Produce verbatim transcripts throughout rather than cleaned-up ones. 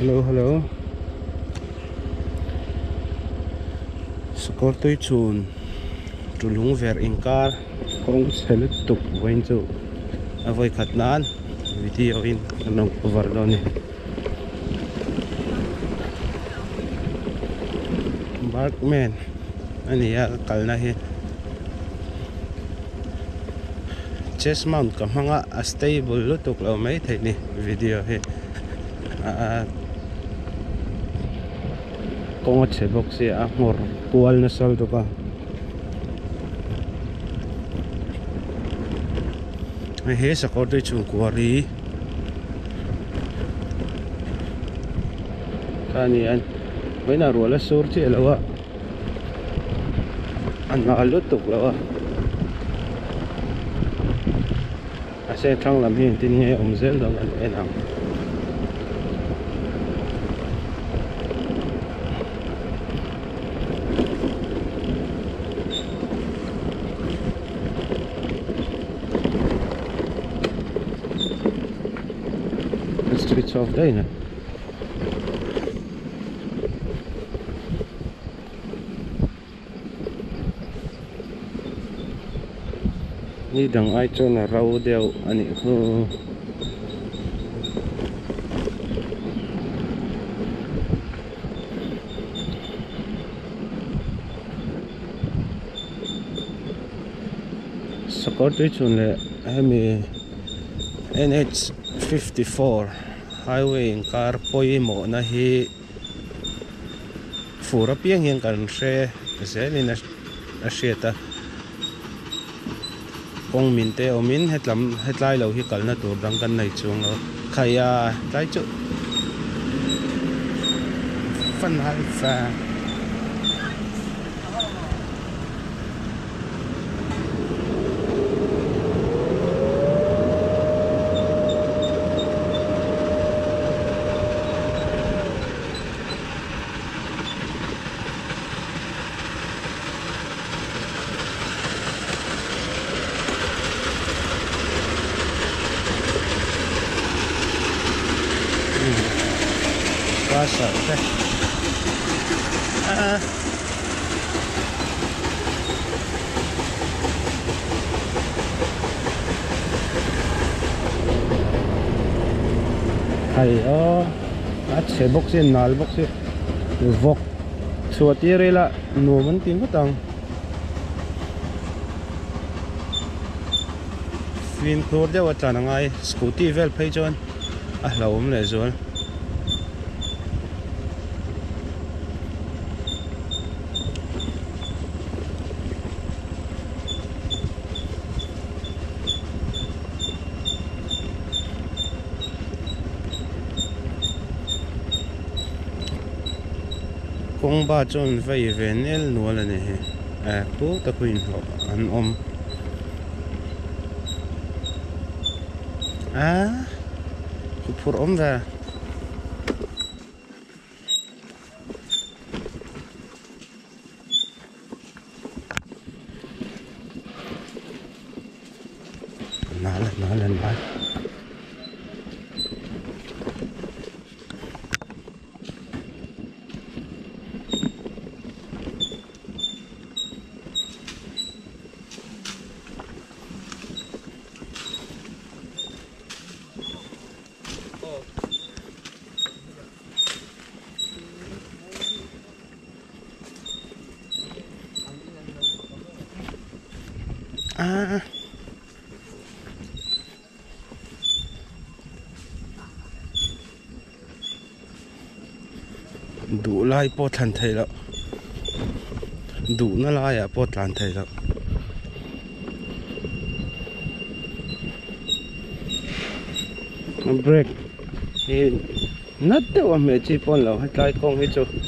Hello, hello. Skor tôi chun trụ lung ver in car kong selut tuk wain chu avoi khat nan video in nong cover lo ni Barkman ani ya kalna hi chest mount ka hanga a stable lu tuk lo mai thei ni video hi a kong che box si a ngor pual na sal to ka he sakor tu chung kuari kani an waina rola sur chi lawa an na lu tuk lawa ase thang lam hin tin nge om zel dong an enang streets of day na ni dang ai cho na rau deu ani ho sakor tu chun le hemi N H fifty-four highway in car poi mo na hi fura piang hiang kan hre zelin a hriata kong min te omin hetlam hetlai lo hi kalna tur dang kan nei chung lo khaya tlai chu fan hai fa Pasar teh. Ah. Hay oh, at se boxin nal boxi, vok, suati rela numan tin batang. Fin tur dia watan ngai scooty vel pay jon, ah lawum le zol. Kong ba chon vai venel nuala ne he a pu ta kuin ho an om a ku phur om va nala nala ba ah đủ lai po than thầy đó đủ nó lai à po than thầy đó break thì nát đâu mà mẹ chỉ pon lâu hay lai con hết rồi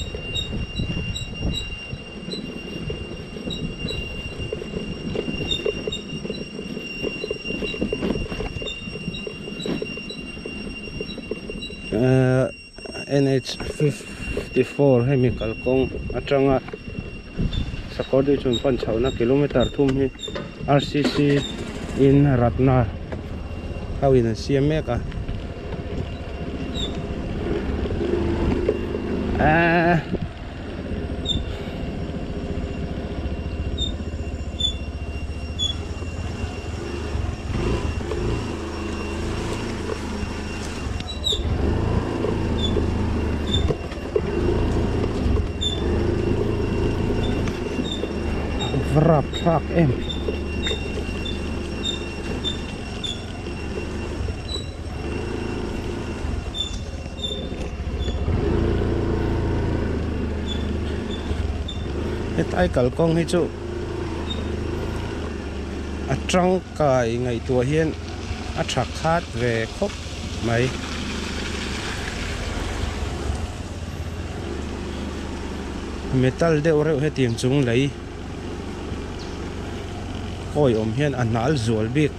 N H fifty-four hay mi kalkong atanga sakor du chun pan chhauna kilometer thum hi R C C in Ratna how in C M ka à vrap truck em hết ai cල් công hết chỗ à trong cái ngày tua hiên à truck hát về khóc mấy metal đều rêu hết tiếng chúng lấy ôi ôm hiên anh nál ruột biết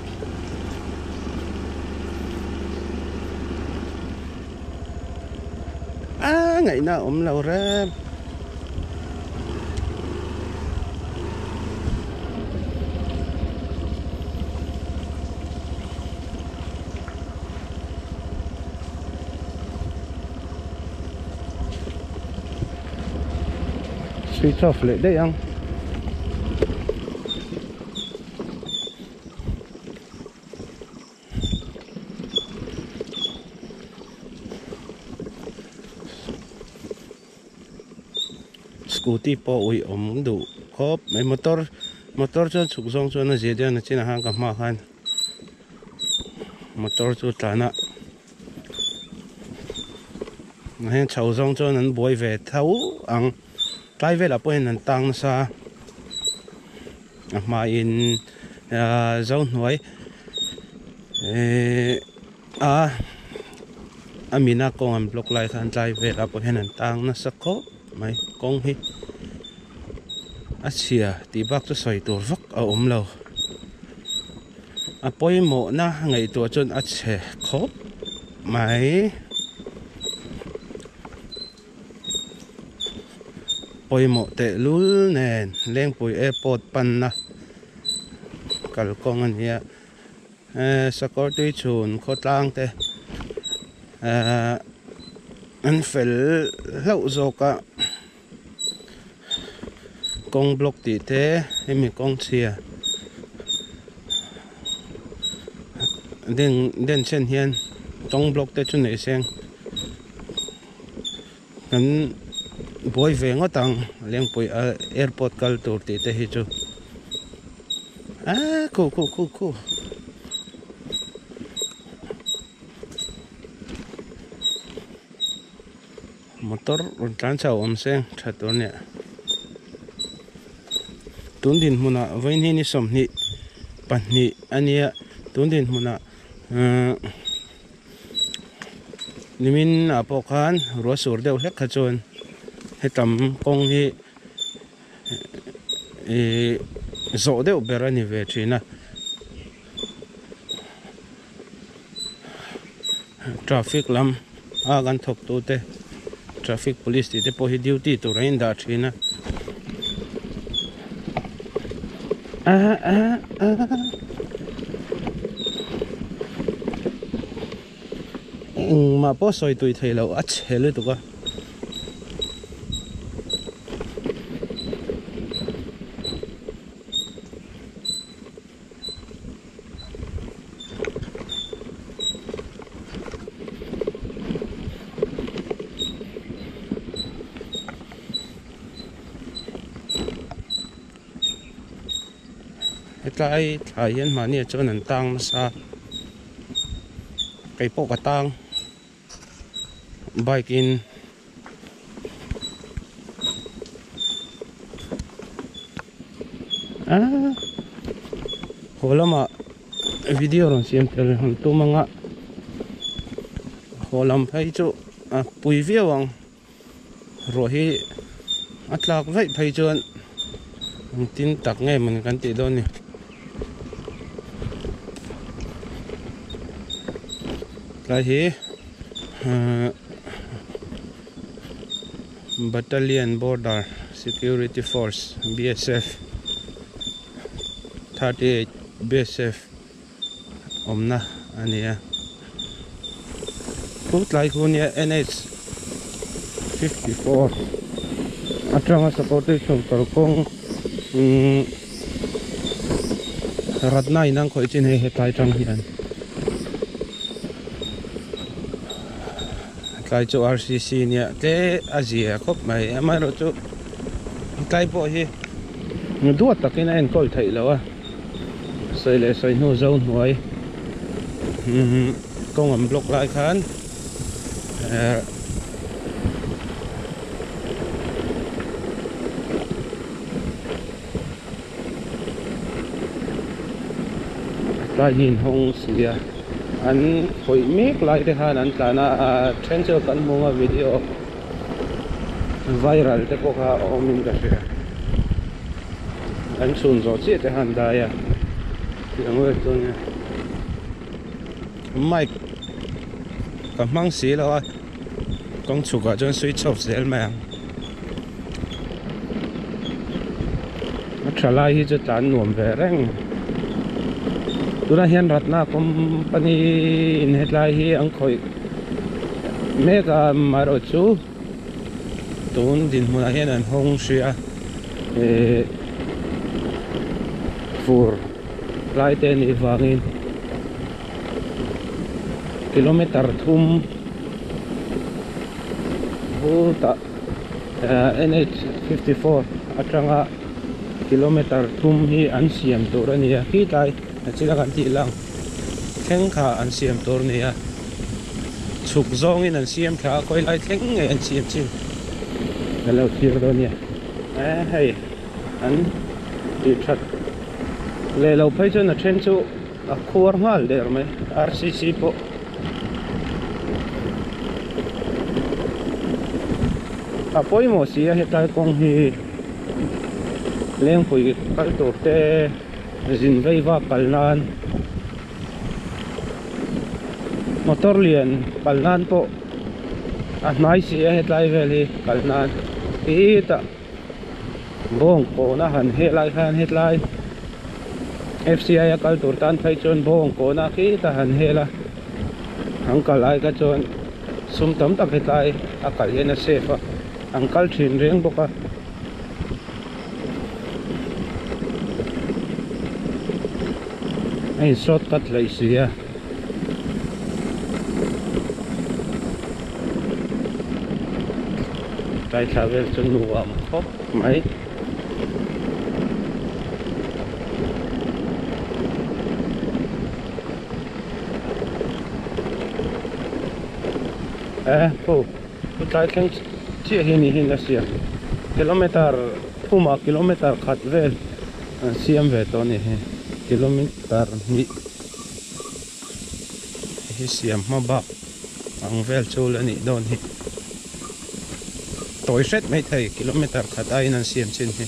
à ngày nào ôm lâu ra switch off lại đây không scooty po ui om đủ khop mấy motor motor cho sục song cho nó dễ dàng nó chỉ là hàng cầm mà khan motor cho trả nợ hay chầu song cho nó bồi về thấu ăn trái về là bồi nó tăng sa mà in dâu nói à Amina công am block lại thành trái về là bồi nó tăng nó sắc khop mấy con hi à xìa tí bác cho xoay tổ vắc ở ống lâu à bôi mộ na ngày tổ chân à xẻ khóc mấy bôi mộ tệ lúl nền lên bùi airport pan na cල් con anh nhé sắc có tuy chuồn khó tăng thế anh phải lâu rồi cả con block tí thế em mình con xìa đen đen sen hiền trong block thế chúng này sen anh bôi về ngó tăng liền bôi airport cල් tour tí thế hết chú à cool cool cool cool motor runtan chau om sen thatur ne tundin muna vain ni som ni panni ania tundin muna nimin apokhan ro sur deuh hlek khachon hetam kong hi e zo deuh berani ve thina traffic lam a gan thok tu te traffic police ti te po hi duty tu rain da thina à à à mà bố soi tuổi thầy lâu ắt chế lên tụi con cái thời hiện mà nè cho nên tăng sa cái bộ cái tăng bike in à hồ lắm à video rồi xem từ hôm tu mang ạ hồ làm phải chỗ à bùi viêu ang rồi hi at lạc vậy phải chọn tin tắc nghe mình cần tỷ đô nè cái hi Battalion Border Security Force B S F thirty-eight B S F omna ania put like on N H fifty-four atanga supported chung kalkong ratna inang khoi chin he hetlai tang hian kai chu R C C nia te azia khop mai amai ro chu kai po hi duat takin en kol thai lawa soi le soi nu zone huai công ẩm block lại khan lại nhìn hông xìa anh khởi mic lại thế ha anh cả na trend cho cần mua video viral thế có cả ôm mình cả rồi anh xuân rồi chết thế han đây à thì người tôi nha mai cầm mang xí rồi con chủ cả chân suy chọc dễ mà trở lại thì cho tán nuông về răng tôi đã hiện rất là company in hết lại thì anh khởi mấy cái mà rồi chú tôi định muốn hiện anh hông xia phur lại tên đi vangin kilometer thum huta N H fifty-four atanga kilometer thum hi an siam tur ania hi tai achila kan ti lang theng kha an siam tur nia chuk zong in an siam kha koi lai theng nge an siam chin hello thir do nia eh hey an ti that le lo phai chon a then chu a khur ngal der mai R C C po à poi mo sia he tai kong hi leng pui kal tur te zin vei wa kalnan motor lian kalnan po a nai sia he tai vel hi kalnan ti ta bong ko na han he lai han he lai F C I kal tur tan phai chon bong ko na ki ta han he la hang kalai ka chon sum tam tak he tai a kal he na safe Uncle Chin riêng bốc à anh shortcut lấy gì à cái travel cho nụ ẩm khóc mấy à cô cái cái chia hình hình là xia kilometer thuma kilometer khat vel siam ve to ni he kilometer ni hi siam ma ba ang vel chul ani don hi toy set mai thai kilometer khat ai nan siam chin hi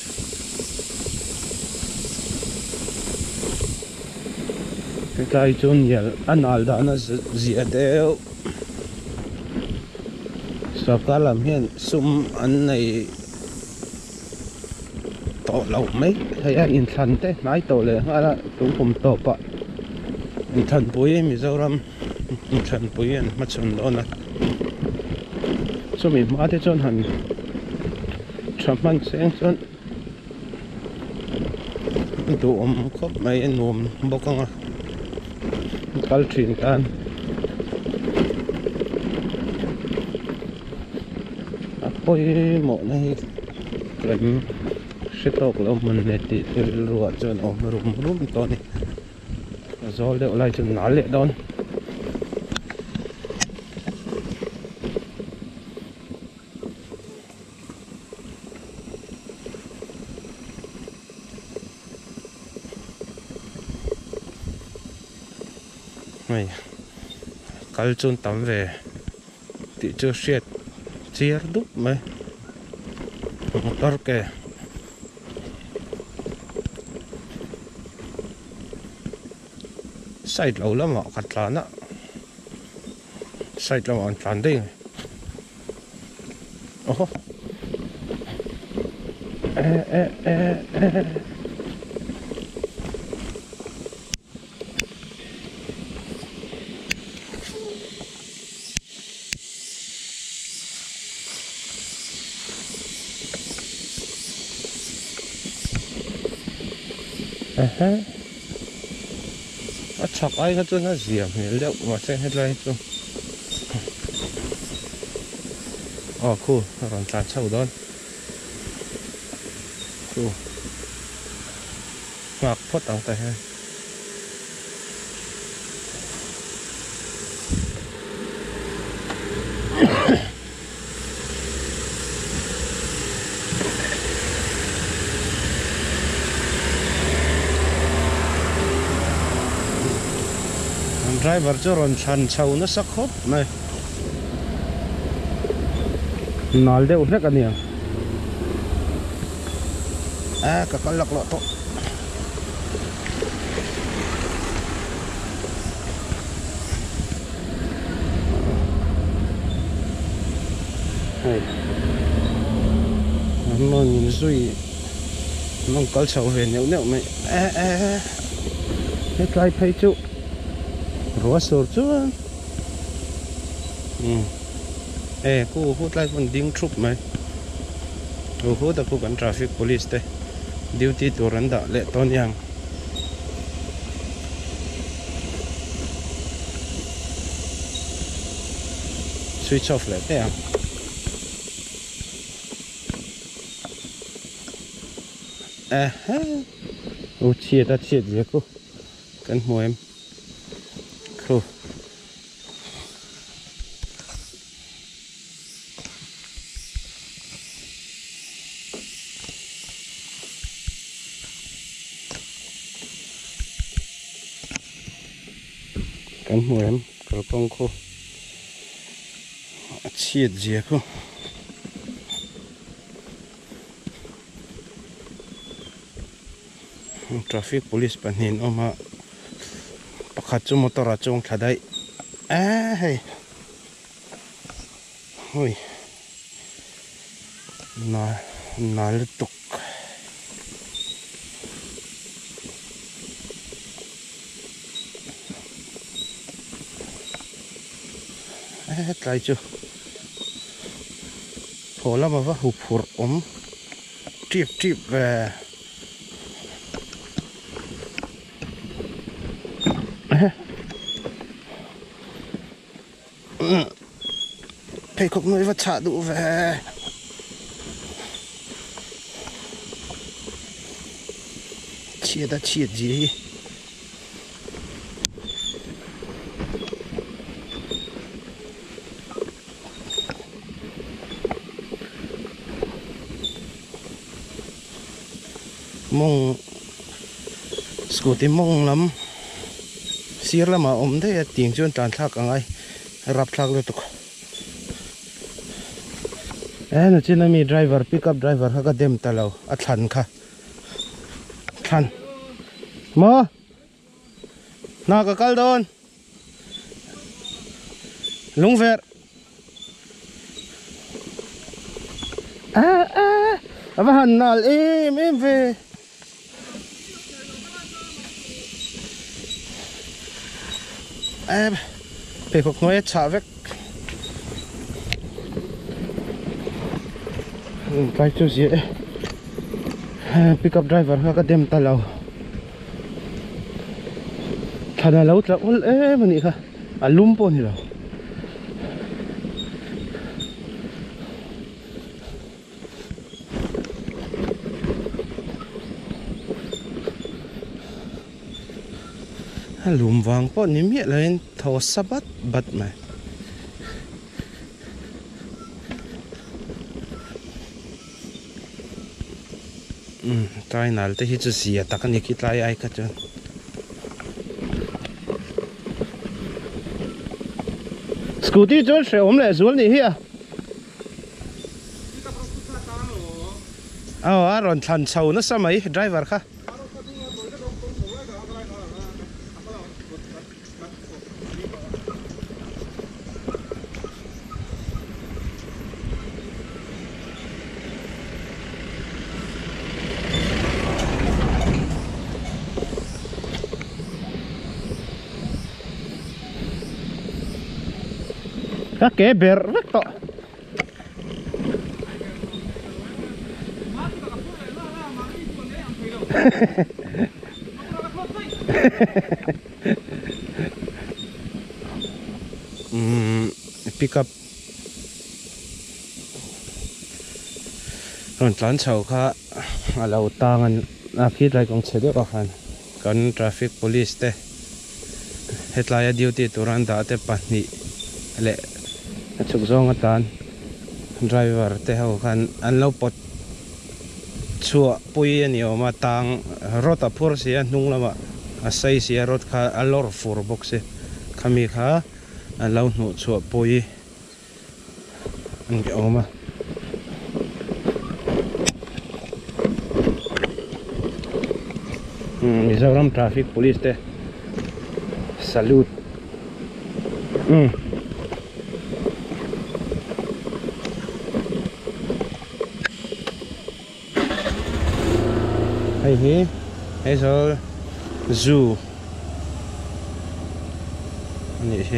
cái cái chun yel anal da na zia deu so cả làm hiện sum anh này tổ lẩu mấy thấy anh in thần thế nói tổเลยha là cũng cùng tổ bạ in thần bùi mi dâu ram in thần bùi anh mất chun đó nè so mình mà thế chun hẳn chăm ăn sáng chun tụ ôm khóc mấy anh ôm bốc con à cal truyền tan ôi mộ này kém sẽ tộc là mình nè thì ruột cho nó rùm rùm to này do liệu lại chừng nói lệ đón này cal chun tắm về thì chưa xét chia đúc mấy motor ke side lâu lắm họ cắt lán á side lâu anh lán đi ô ê ê ê ê à à chọc ai cái chỗ nó diệm thì liệu mà sẽ hết lại chung ờ cool còn tạt sâu đó cool ngọc phốt tặng tay ha driver cho ron chan chau nó sắc khóc này nál đều hết cả nè à cả con lọc lọ to nó nhìn suy nó có chậu về nhậu nhậu mày à à hết lại thấy chú rửa sổ chú ừ ê cô hút lại con đinh chụp mày cô hút được cô cảnh traffic police đây duty tổ rắn đã lệ tôn yang switch off lại đây à à ha ô chia ta chia gì cô cần mua em cô cần mua em cô con cô chia gì cô traffic police panin oma pakhat chu motor a chung thladai a hei hoi na nal tuk a tlai chu thola ma va hu phur om trip trip ve phải không nói vật trả đủ về chia đã chia gì mong scooty mong lắm xíu là mà ôm thế tiếng chuyên tràn thác ở ngay rap thác luôn tục eh nó chỉ là mi driver pickup driver ha ka dem ta lo a than kha than mo na ka kal don lung ver à à ava han nal em em về em phải có nói trả vết cái chỗ gì pickup driver ha ka dem ta lo thana lo tla ul e mani kha alum po ni lo alum wang po ni mi lain tho sabat bat mai um tai nal te hi chu sia takani ki tlai ai ka chon scooty chon se om le zul ni hi a aw a ron than chho na samai driver kha các kế bể rất to um, pick up ron tlan chho kha alo tangan a khit lai kong chede ka khan kan traffic police te hetlaya duty turan da te pahni le achuk zong atan driver te ho khan an lo pot chua pui ani oma tang rota phur sia hnung lama a sai sia rot kha a lor fur box se khami kha an lo hnu chua pui an ge oma Mizoram traffic police te salute mm hey he hey so zoo ani he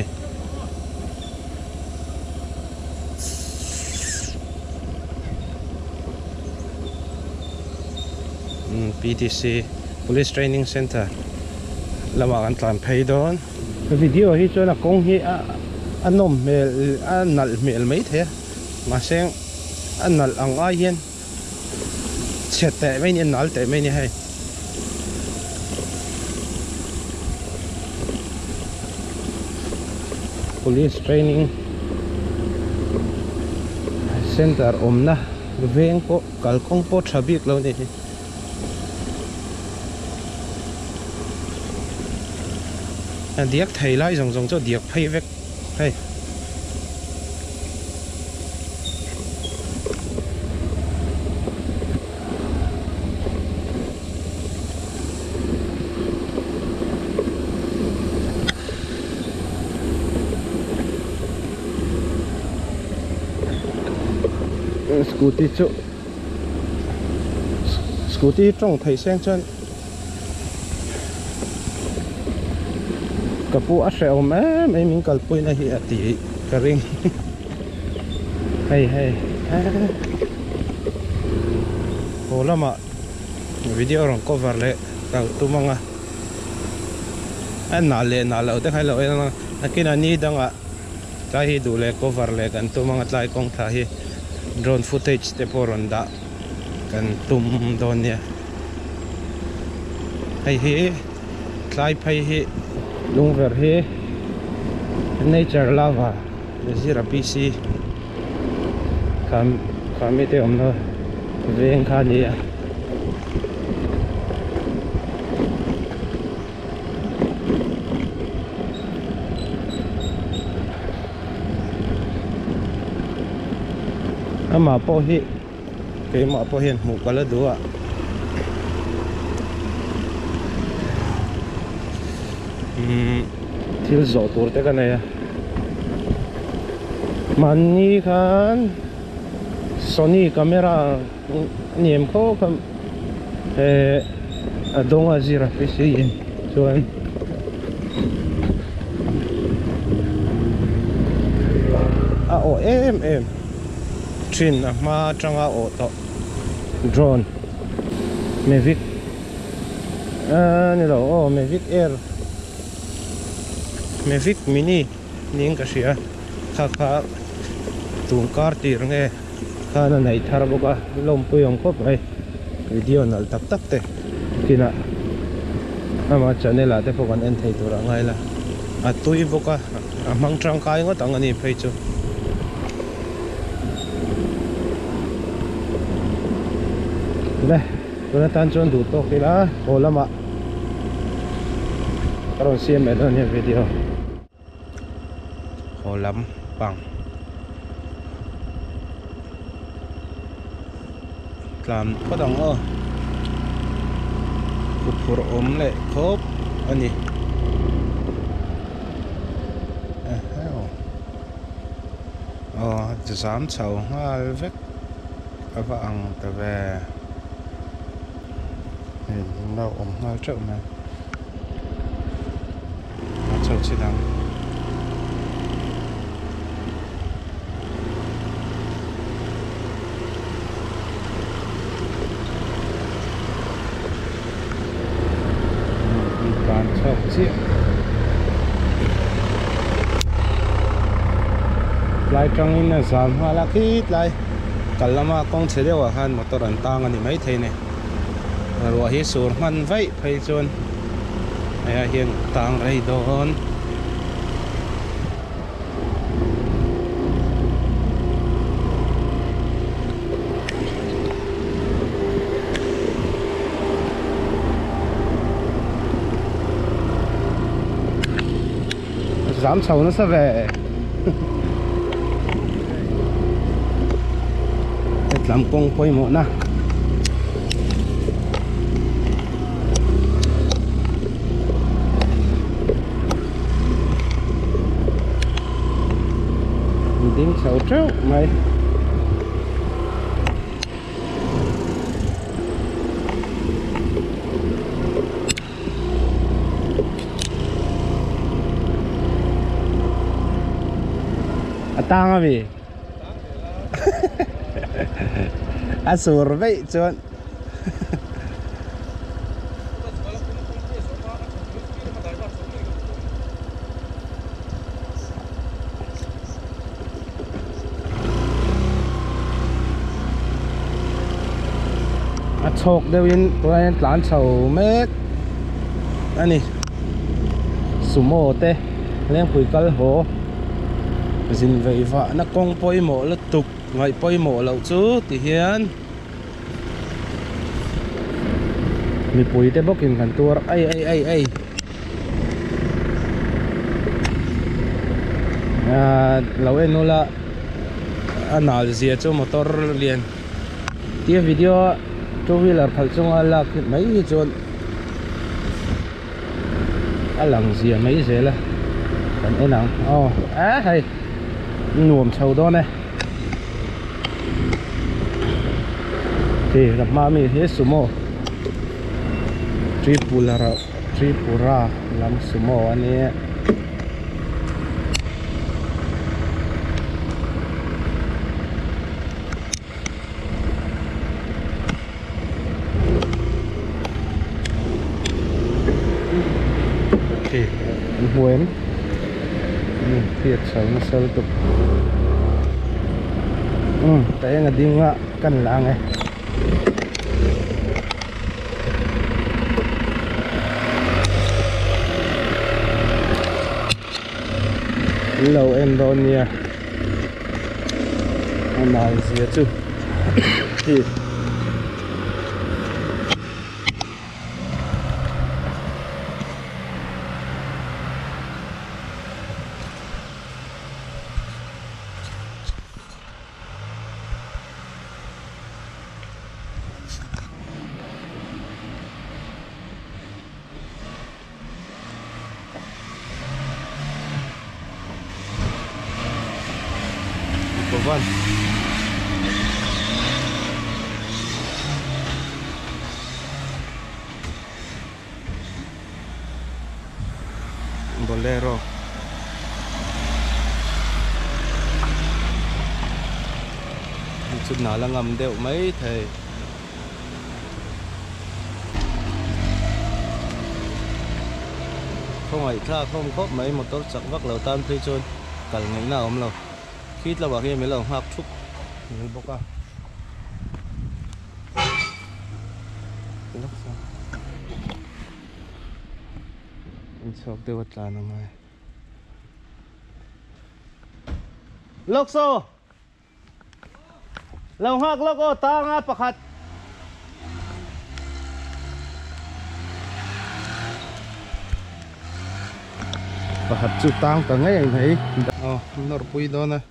mm P T C Police Training Center lama kan tlan phei don video hi chona kong hi a anom mel anal mel mai the ma seng anal ang a yen chete mai ni nal te mai ni hai Police Training Center omna veng ko kalkong po thabik lo ni diak thầy lại dòng dòng cho diak phay vek hay scooty chỗ scooty trong thầy sang chân kapu asel me me min kalpui na hi ati karing hey hey holama video ron cover le ka tumanga an na le na lo te khai lo na akina ni danga ka hi du le cover le kan tumanga tlai kong tha hi drone footage te poron da kan tum don ya hey hi tlai phai hi lung ver hi nature lava zira P C kam kamite omno veng khani ya ama po hi ke ma po hian mu kala duwa um thil zo tur te kana ya mani khan Sony camera niam kho kam e adonga zira P C yin chuan a o em em trin a ma tanga o to drone Mavic a ni lo o Mavic Air Mavic Mini ning ka sia kha kha tung kar tir nge khana nei thar boka lom puyong khop ai video nal tak tak te kina ama channel ate phokan en thei tura ngai la a tui boka amang trang kai ngo tang ani phei chu le tuna tan chon du to kila olama karon sim me don video holam pang làm có đồng ơ cục phur ốm lệ khốp anh nhỉ ờ dám sầu hoa vết ở vàng từ về đâu ốm hoa trợ mà sầu chỉ đằng tlan chok chi lai trong in là giảm hoa là khi lai cả lama con chế đều han motor an tang ani mai thei ne rồi hi sur man vậy phei chon ai hiền tang ai don giảm sầu nó sẽ về làm công quay một na tiếng sầu trâu mày tang à vì à sủa vậy chọn à chọc đều in tụi anh lán sầu mét anh này sumo te lên quỳ cal hồ dinh vậy vợ nó con poi mỏ là tục ngày poi mỏ lẩu chú thì hiền mi pui te bốc in khăn tua ai ai ai ai à lẩu em nó là anh nào gì cho motor liền tia video cho vi là khởi trong là mấy cái chuyện anh làm gì mấy gì là còn em nào oh á hay nuông sầu đó này thì gặp mà mình hết sumo tripura tripura làm sumo anh ấy thì anh Huế thiệt sầu nó sâu tục ừ cái là đi ngạ cần là này lâu em đâu nha anh nói gì chứ thì vâng Bolero chút nào là ngầm đều mấy thầy không phải tha không có mấy một tốt chẳng vắt lầu tan thuê trôn cả ngày nào không lầu khi là bảo khi mấy lầu học chúc người bốc à anh sọc tiêu vật là năm nay lốc xô lầu học lốc ô ta ngã bạc hạt bạc hạt chụp tang cả ngay anh thấy oh nó bụi đó nè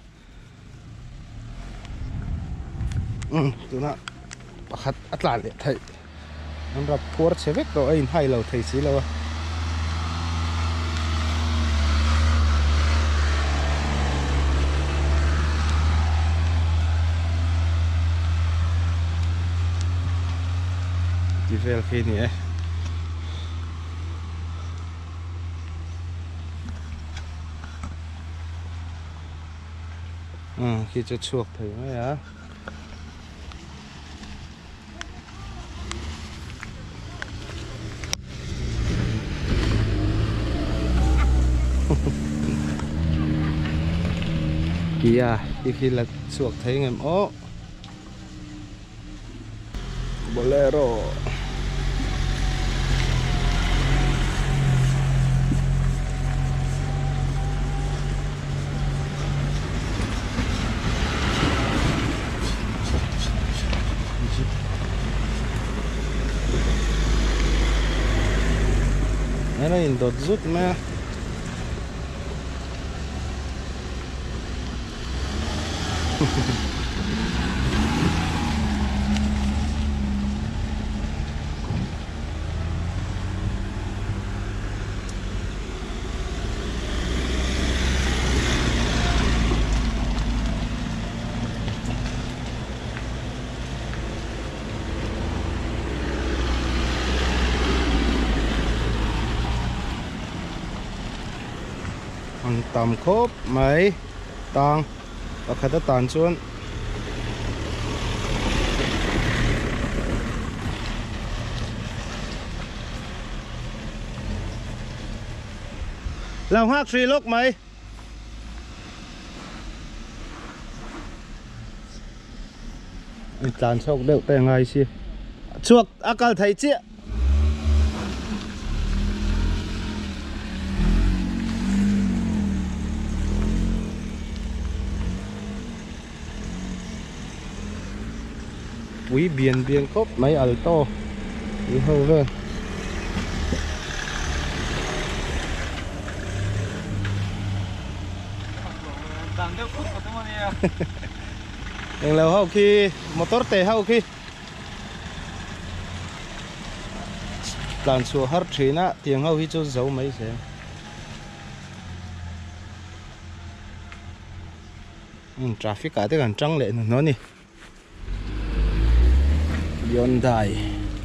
ừ tụi nó bạc hạt ắt là để thấy nóรับport sẽ vết rồi anh hay lầu thấy xí lầu đi về khi này ừ khi cho chuộc thử mới á Kia khi khi là suộc thấy em ó Bolero. Nó nhìn đột rút mà Ang tam khốp mấy tàng và khá ta tàn xuống lòng hát suy lúc mấy tàn sốc đều tay ngay xì chuộc akal thấy chia quý biển biển khốp mấy alto đi hâu về lâu hậu khi motor tệ hậu khi làn xua hất trí nạ tiếng hậu khi cho giấu mấy xe traffic cả tới gần trăng lệ nó nè Hyundai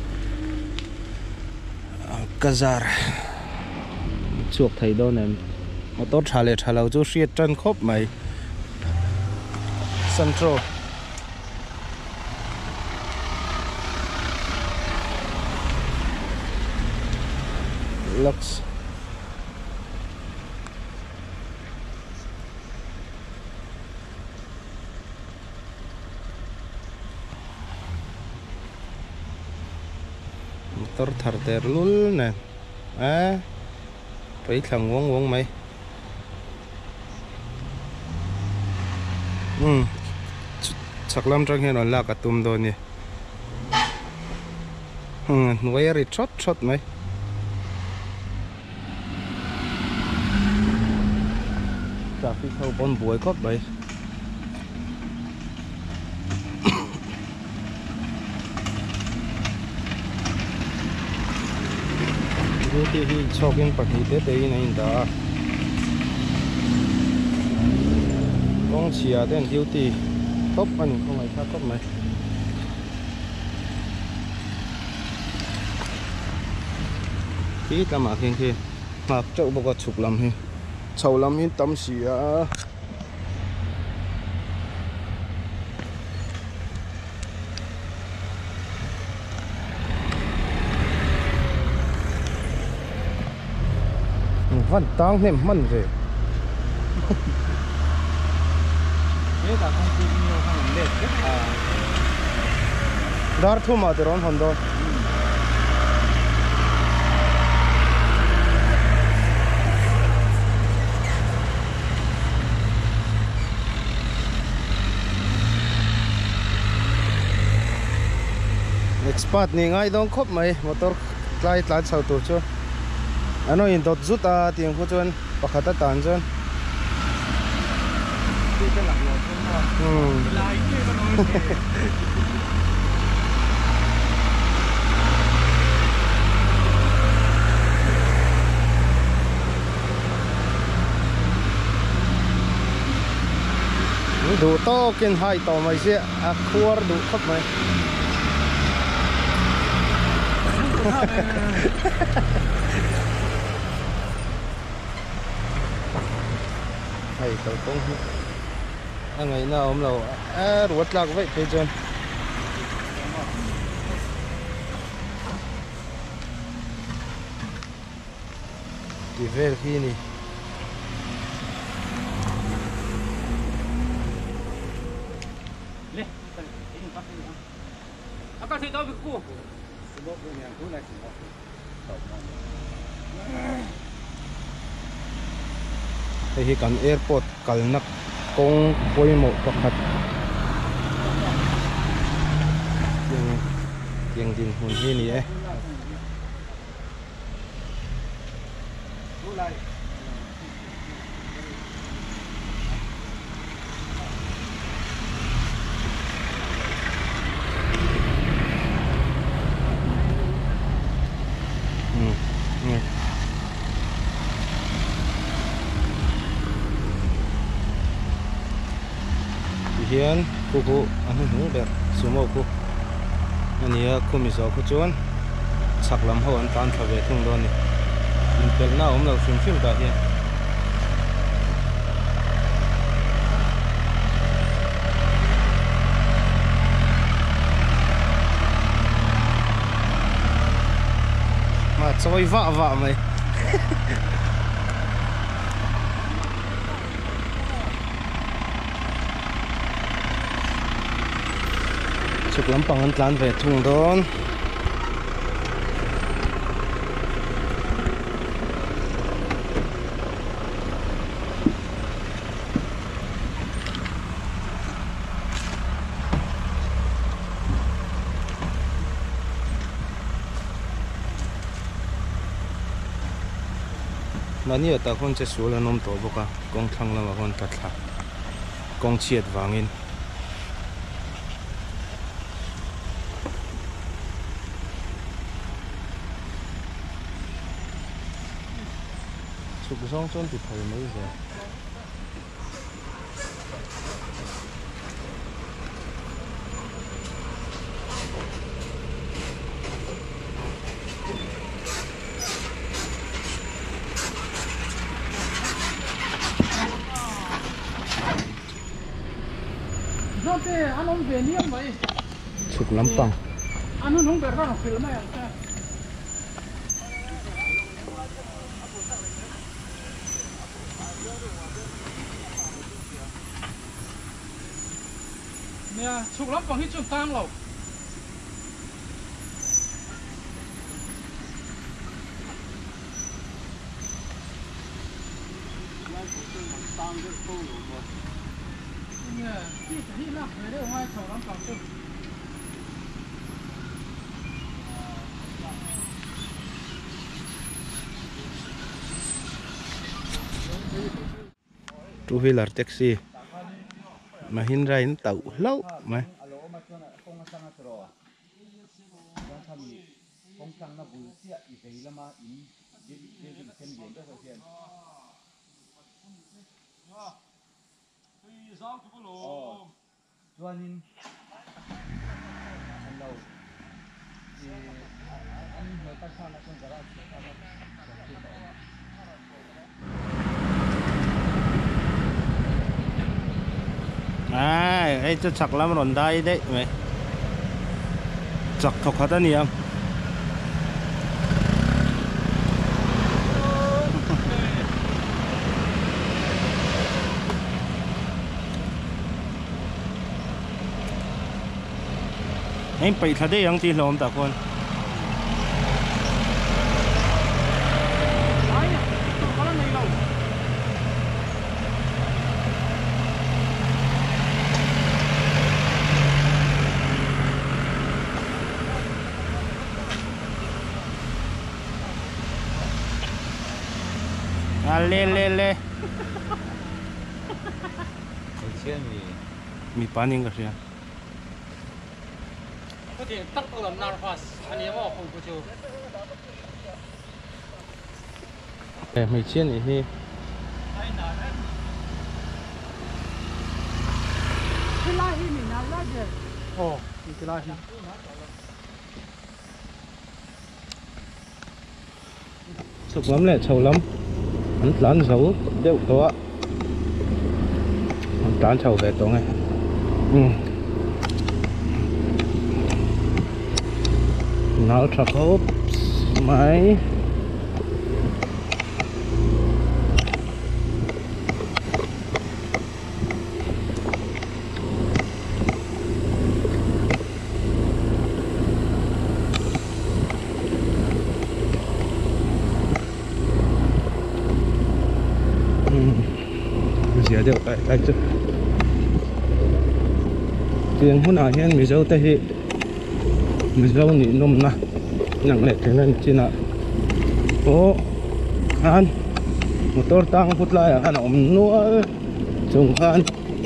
Kazar chuộc thấy đâu nè mà tốt trả lệ trả lâu chú siết chân khốp mày Central Lux motor thar ter lul nè à phải thằng uống uống mày ừ chắc lắm trong khi nó là cả tùm đồ nè ừ nuôi rồi chót chót mày traffic hậu con buổi cóp vậy duty hi chokin pakhi te te nei da long chia den duty top anh không ai khác top mày tí ta mà khen khen mà châu bao có chục lắm hi chầu lắm hi tâm xỉa vẫn tăng thêm mặn rồi. Thế là công ty nhiều hàng đẹp nhất à. Dar thu mà từ đó hòn đôi. Expert ni ngay dong khop mai motor klai tlat sau tu chu ano in dot zuta tiang khu chuan pakhata tan chuan ti ka lak lo chu ma hm lai ki ka no ni du to ken hai to mai se a khuar du khop mai hay tao cũng anh ngày nào ông lâu à ruột lạc vậy thế chân đi về khi này thấy tao bị cua thì cần airport cần nắp công quay một có khách tiếng tiếng din hồn hi ni ấy hiền cô cô anh hùng đẹp số một cô anh ấy cô mình giàu cô chuan sạc làm hậu anh tan thà về thùng đó này mình biết nào ông nào phim phim cả hiền mà chơi vạ vạ mày chụp lắm bằng anh lan về thùng đó mà nhiều ta con sẽ số là nôm tổ bốc à con thằng là mà con thật là con chiết vàng in chụp xong chân thì thấy mấy giờ anh không về niêm vậy chụp lắm bằng anh không về ra được film này nè chụp lắm bằng hết chụp tang rồi nè đi đi nào về đây ngoài chụp lắm bằng chụp two wheeler taxi mà hin ra hin tàu lâu mà à ấy cho chắc lắm rồi đây đấy mày chắc thật hết anh em anh bị thật đấy anh chỉ làm ta con à lên lên lên mi paning cái gì có thể tắt ở làm nào phát anh em họ không có chiều em mi chiên này thì cái lá hi mình nào lá gì ồ cái lá hi sụp lắm lẹ sầu lắm hắn lán dấu đều có hắn tán sầu về tổ này nào chặt hốp máy le deuh tai tai chu tiếng hôn à hiền mi dâu tây hi mi dâu nị nôm na nặng lệ thế nên chỉ là ô han motor tang phút lại han om nuôi chung han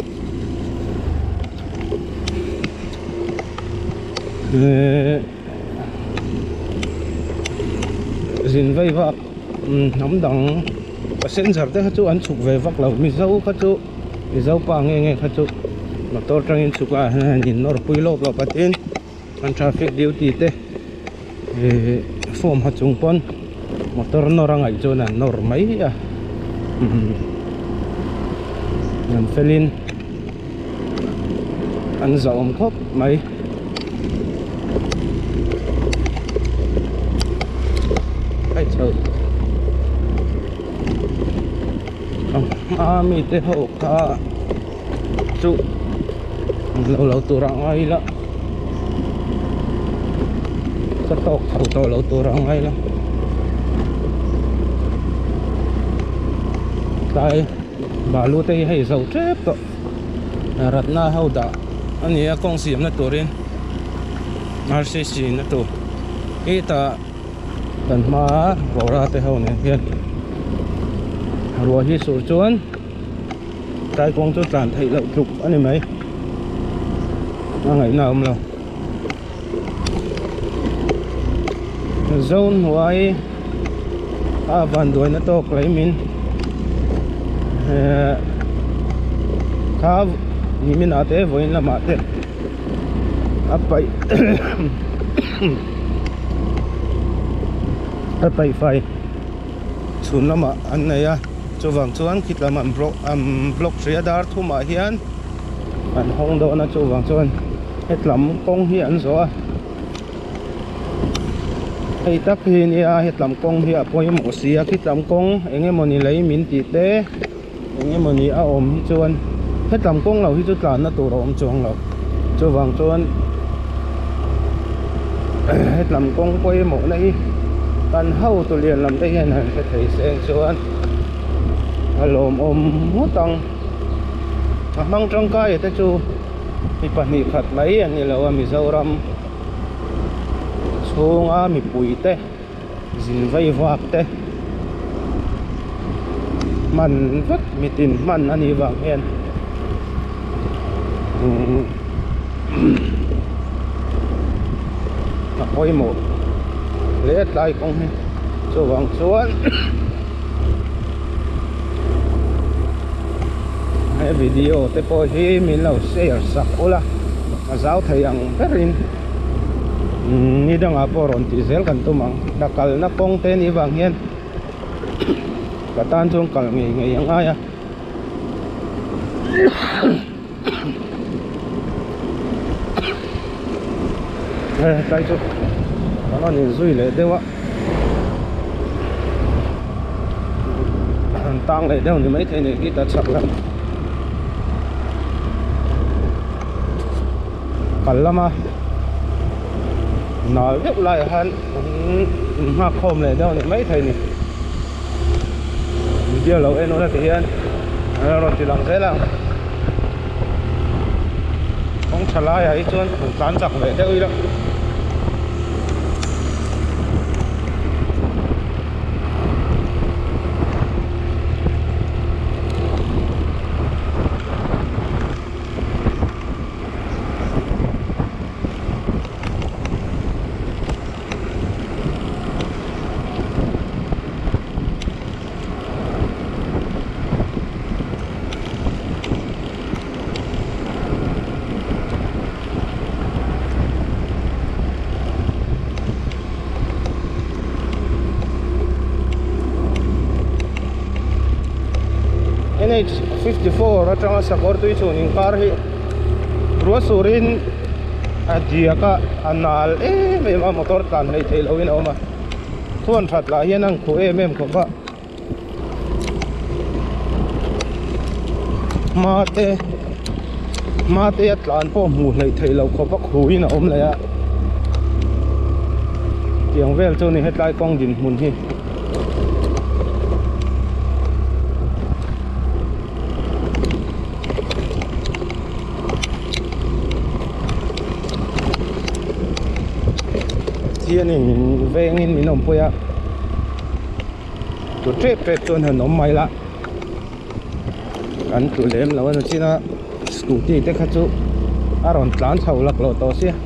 zin vây vạc nắm đằng sen giờ thế chú ăn chụp về vạc lẩu mi dâu khát chú mi dâu pa nghe nghe khát chú motor trangin chụp à nhìn nó pui lốp lốp bát in an traffic duty te form hạt chung pon motor nó ra ngay cho nên nó mấy à nhận felin ăn dầu khóc mấy cái chờ à mi te hộ cả chú lâu lâu tu ra ngay là rất tốt hậu to lâu tu ra ngay là tại bà lu tây hay dầu chép đó rất na hậu đã anh ấy công sĩ nó tu riêng rờ xê xê nó tu ít ta tận mà vào ra tới hậu này hiện rồi hi sửa chuan tại công cho tràn thấy lậu trục anh em mấy ngày nào không đâu zone hoài à van đuôi nó to lấy mình khá như mình ở thế với là mà thế áp vậy áp vậy phải xuống lắm mà anh này à cho vàng chuan khi làm ăn block ăn block xe đar thu mà hiền anh không đâu nó cho vàng chuan hết lắm công hiện rồi hay tắc hi nia hết làm công hi apoi mo sia khi làm công anh em mình lấy min ti te anh em mình à ôm chuan hết làm công lâu hi chút là nó tụ ôm chuang lâu cho vàng chuan hết làm công quay mo này tan hậu tụ liền làm đây này cái thấy sen chuan alom ôm hút tăng mang trong cái thế chú thì bạn đi khát mấy anh là wa mi dâu ram xuống à mi bụi te zin vây vạc te man vất mi tin man anh đi vàng hen mà quay một lết lại con cho vàng xuống hay video te po hi min lo share sak ola azau thayang perin ni dang aporon ti zel kan tumang dakal na pong te ni wang hian katan chung kal ngi ngi ang aya eh tai chu nó ni zui le dewa tang le deu ni mai the ni kita chak la kalama nói biết lại hắn hoa khom này đâu này mấy thầy này video lâu em nó là thể hiện rồi thì làm thế nào không trả lại ấy chứ cán chặt lại theo ý đó N H fifty-four at saka sa Korto isuning car hi Ruasurin at diya ka anal eh may mga motor tan na itailawin ako ma tuwan fat la yan ang ku mm ko ba mate mate at laan po mu na itailaw ko ba kuhin na om na ya tiyang vel cho ni hetlay kong din mun hi thiên thì mình về nghìn mình nộp bôi à tụi trép trép tuần hơn nộp mày lạ anh tụi lem là nó chỉ là scooty thế khác chú à rồi tán sau lạc lô to xí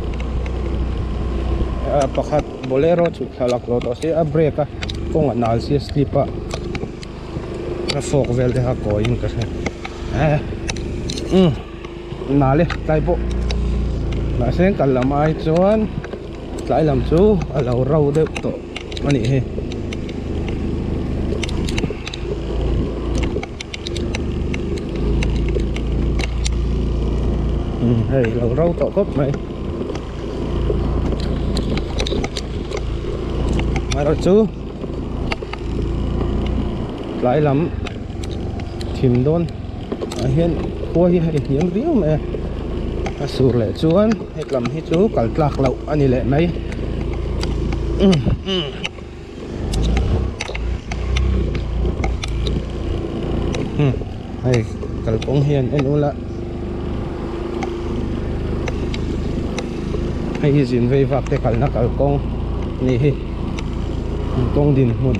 à pakhat bolero chú sau lạc lô to xí à brake à công anh nào xí slip à nó fork vel thế ha coi in cái à um nào lên tay bộ là sẽ cần làm ai chuan lại làm chú ở lầu râu đấy tổ anh nhỉ ừ hey lầu râu tổ cốc mày mày rồi chú lại làm thìm đôn hiện qua hi hay hiếm riu mẹ sủi lệ chuan hết làm hết chú cả lạc lậu anh ấy lệ mấy ừ ừ ừ hay cả công hiền anh ula hay gì về vạc thì cả nó cả công này công đình một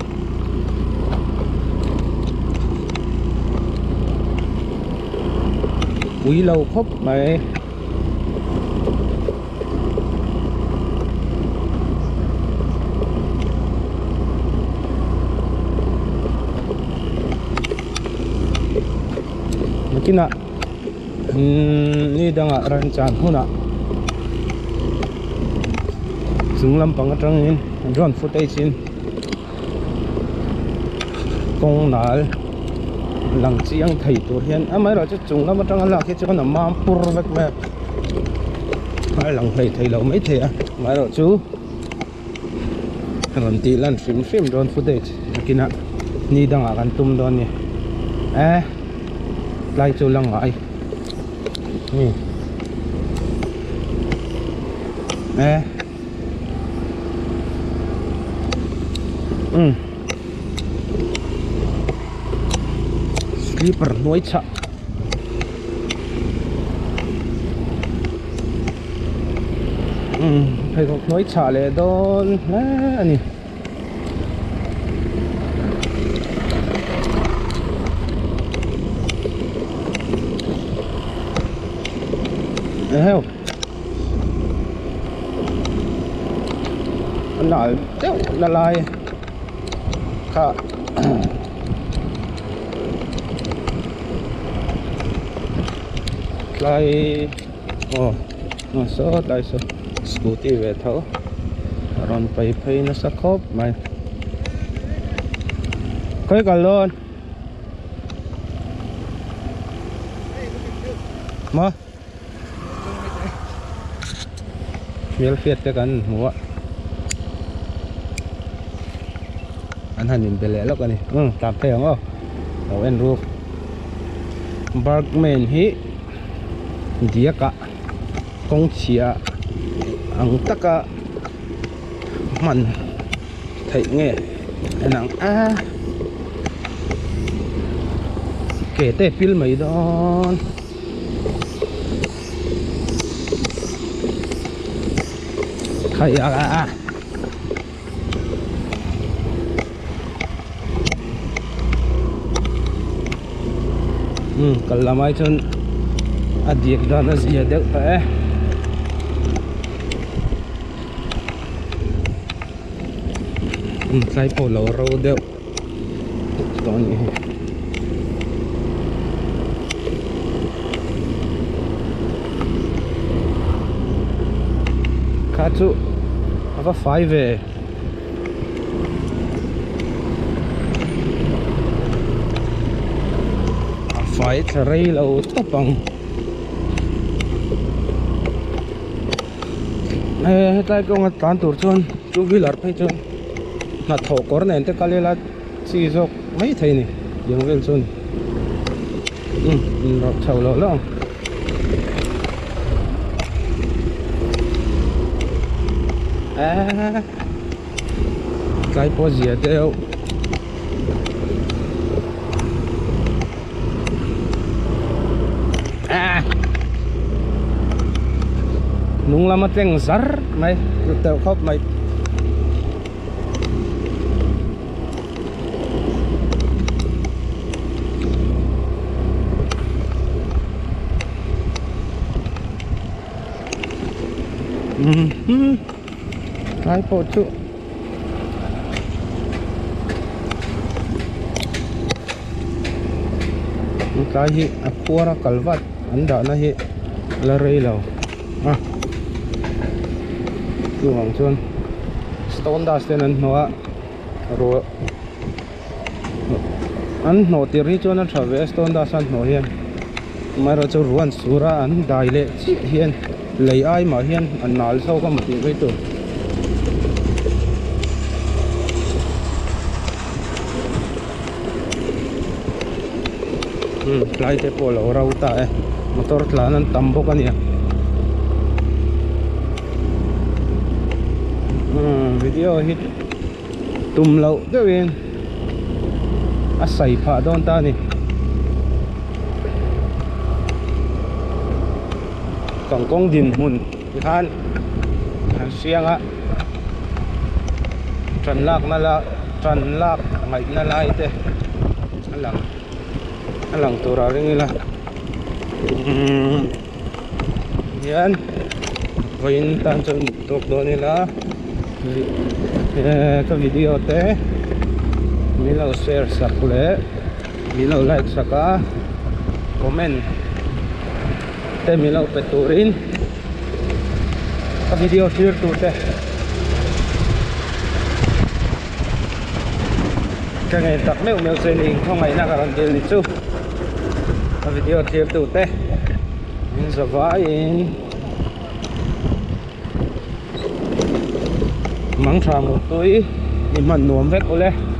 quý lâu khóc mày kina ni danga ran chan huna sunglam pang atang in drone footage in kong nal lang chiang thei tur hian amai ro chu chunglam atang la khi chu na mam pur vek me ai lang thei thei lo mai the a mai ro chu ron ti lan film film drone footage kina ni danga kan tum don ni eh lại cho lăng lại nè nè ừ slipper nuôi chợ ừ phải có nuôi chợเลยโดนนะนี่heo nói téo là lại cả lại ồ nó số đại số scooty về thấu rồi phải phải nó sắc khớp mày coi cả luôn mà miếng phiệt cái cần mua anh hành nhìn về lẽ lắm cái này ừ tạm thời không đâu đầu anh rùa Bergman hi dia cả công chia ang tất cả mình thấy nghe anh ăn à kể tệ film mấy đó khai à à ừ cần làm ai chân à điệp đó nó gì được phải ừ cái bộ lẩu rau được đó nhỉ cá chú có phải về phải thấy lâu tập bằng này tại công tán tổ chôn chú ghi lật phải chôn là thổ có này thì cái là chỉ dọc mấy thầy này dùng về chôn ừ nó chầu lâu lắm à cái bao giờ đều à nung lama teng zar mai tao khóc mày ừm hai bộ trụ cái hi à khua ra kalvat anh đã na hi là rây lâu à tu hoàng chuan stone dust ten anh hoa rồi anh nổ tiền hi chuan anh trở về stone dust anh nổ hiền mà rồi cho ruộng sura anh đại lệ hiền lấy ai mà hiền anh nói sau có một tiếng cái tuổi ừ lại thế bỏ lẩu rau ta ấy motor là nó tầm bốc anh nhỉ ừ video hit tum lẩu thế bên à sấy phá đòn ta nè còn con đình mùn khan hàng xiang á trần lạc na la trần lạc ngày na lai thế anh làm anh làm tổ ra đây là yan vậy tan chân tục đó này là cái video thế mình lâu share sắp lệ mình lâu like sắp cả comment thế mình lâu peturin cái video share tụt thế cái này tập mấy ông xem hình không ngày nào còn tiền lịch sử cái video share tụt thế mình sẽ vay mắng tràm một túi mình mặn nuông vét cô lê